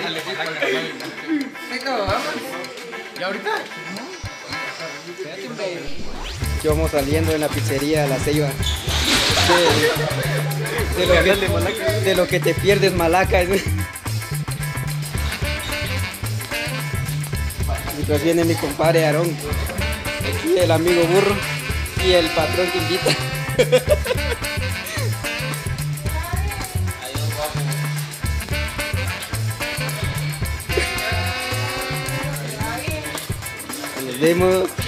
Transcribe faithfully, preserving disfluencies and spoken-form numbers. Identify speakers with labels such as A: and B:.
A: ¿Y ahorita?
B: Yo vamos saliendo en la pizzería La Ceiba. De, de, lo, que, de lo que te pierdes, Malaca. Mientras viene mi compadre Aarón, aquí el amigo Burro y el patrón que invita. Nos vemos.